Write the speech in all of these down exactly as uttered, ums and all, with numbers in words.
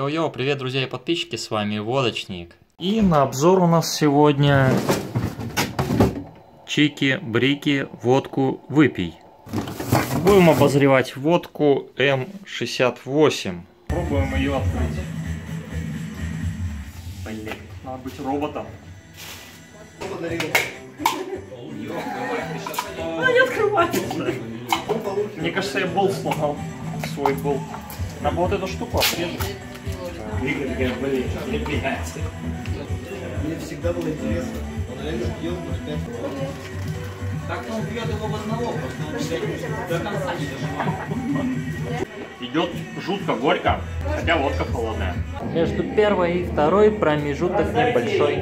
Йоу-йоу, привет, друзья и подписчики, с вами Водочник. И на обзор у нас сегодня чики-брики, водку выпей. Будем обозревать водку эм шестьдесят восемь. Пробуем ее открыть. Блин, надо быть роботом. Она не открывается. Мне кажется, я болт сломал. Свой болт. Надо вот эту штуку обрезать. Блин, не пьяница. Мне всегда было интересно. Он реально пьет, но опять. Так он пьет его в одного, просто он до конца не дожимает. Идет жутко горько, хотя водка холодная. Между первой и второй промежуток небольшой.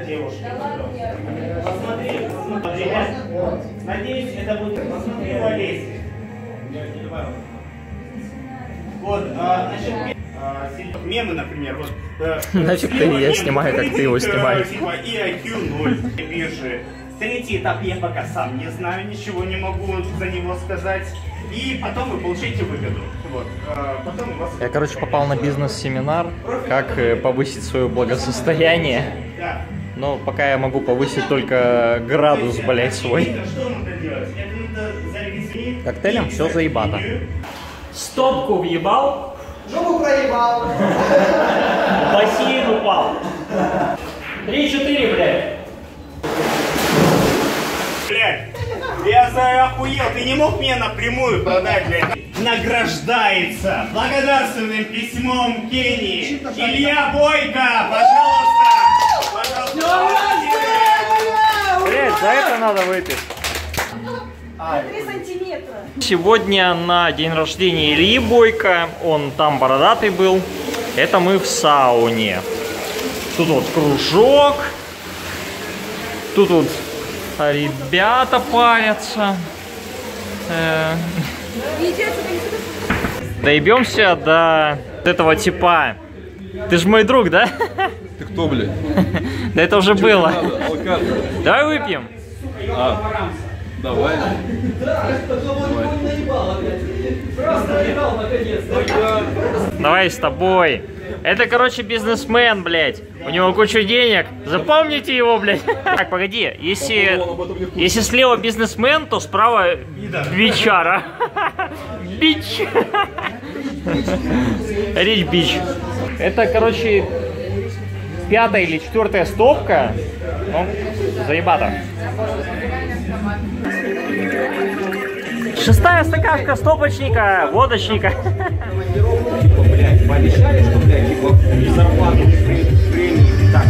Посмотри, посмотри. Надеюсь, это будет посмотри полезть. Вот, а, значит, а, мемы, например, вот. Нафиг ты, я снимаю, как ты его снимаешь. Типа и ай кью ноль, биржи. Третий этап я пока сам не знаю, ничего не могу за него сказать. И потом вы получаете выгоду. Вот. А, потом у вас... Я, короче, попал на бизнес-семинар, как повысить свое благосостояние. Да. Но пока я могу повысить только градус, блять, свой. Что надо делать? Это надо зарегистрировать. Коктейлем все заебато. Стопку въебал. Жопу проебал. В бассейн упал. три-четыре, блядь. Блядь, я за охуел, ты не мог мне напрямую продать, блядь. Награждается благодарственным письмом Кении Илья Бойко, пожалуйста. Пожалуйста. Блядь, за это надо выпить. три сантиметра. Сегодня на день рождения Ильи Бойко, он там бородатый был. Это мы в сауне. Тут вот кружок. Тут вот ребята парятся. Э Доебемся до этого типа. Ты ж мой друг, да? Ты кто, блядь? Да это уже было. Давай выпьем. А, давай. Давай с тобой. Это, короче, бизнесмен, блядь. У него куча денег. Запомните его, блядь. Так, погоди. Если, если слева бизнесмен, то справа бичара. Бич. Рич бич. Это, короче, пятая или четвертая стопка. Ну, заебато. Шестая стакашка стопочника, водочника. Блядь, пообещали, что, блядь, типа, зарплату премии так.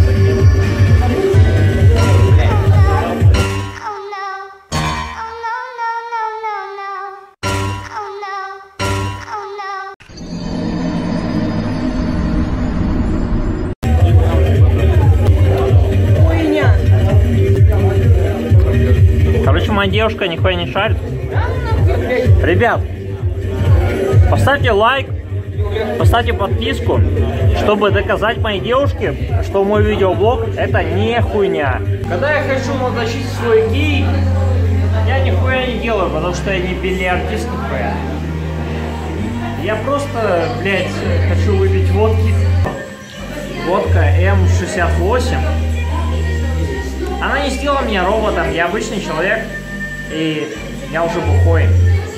Короче, моя девушка нихуя не шарит. Ребят, поставьте лайк, поставьте подписку, чтобы доказать моей девушке, что мой видеоблог это не хуйня. Когда я хочу мозочить свой гей, я нихуя не делаю, потому что я не бильярдист нихуя. Я просто, блядь, хочу выпить водки. Водка эм шестьдесят восемь. Она не сделала меня роботом, я обычный человек, и я уже бухой.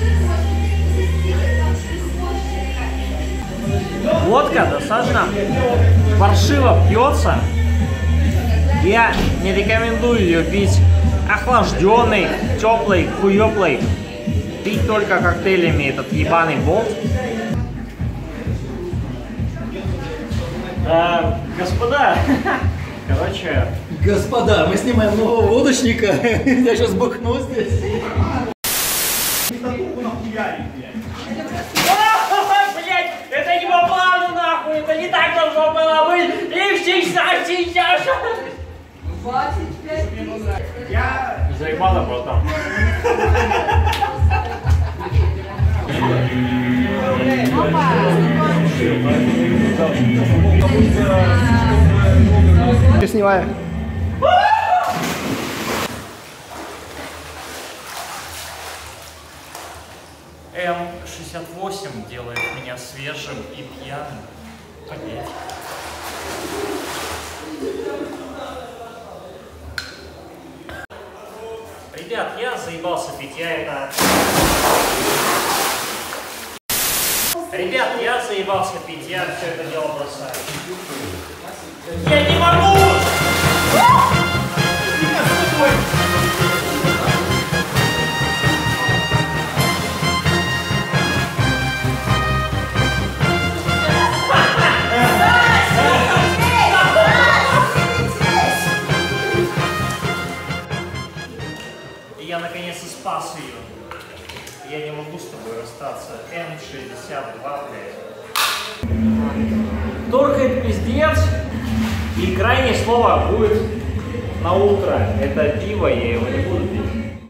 Водка достаточно паршиво пьется. Я не рекомендую ее пить охлажденной, теплой, хуеплой. Пить только коктейлями этот ебаный болт. А, господа, короче... Господа, мы снимаем нового водочника. Я сейчас бухну здесь. Блять, это не по плану нахуй, это не так должно было быть. И сейчас, сейчас. двадцать пять минут. Я... Заебало, братан. Ты снимай. эм шестьдесят восемь делает меня свежим и пьяным. Ребят, я заебался пить, я это... Ребят, я заебался пить, я все это дело бросаю. Я не могу! Я наконец-то спас ее. Я не могу с тобой расстаться. эм шестьдесят два, блядь. Торкает пиздец. И крайнее слово будет на утро. Это пиво, я его не буду пить.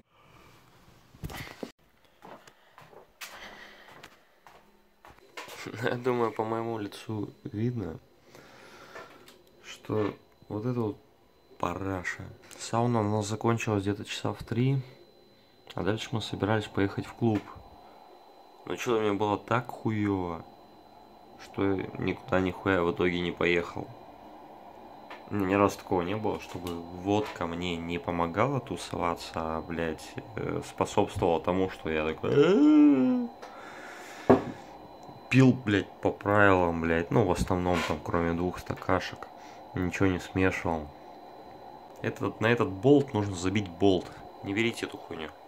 Я думаю, по моему лицу видно, что вот это вот параша. Сауна у нас закончилась где-то часа в три, а дальше мы собирались поехать в клуб. Но что-то мне было так хуёво, что никуда нихуя в итоге не поехал. Ни разу такого не было, чтобы водка мне не помогала тусоваться, а, блядь, способствовала тому, что я такой... Пил, блядь, по правилам, блядь, ну, в основном, там, кроме двух стакашек, ничего не смешивал. Этот, на этот болт нужно забить болт. Не берите эту хуйню.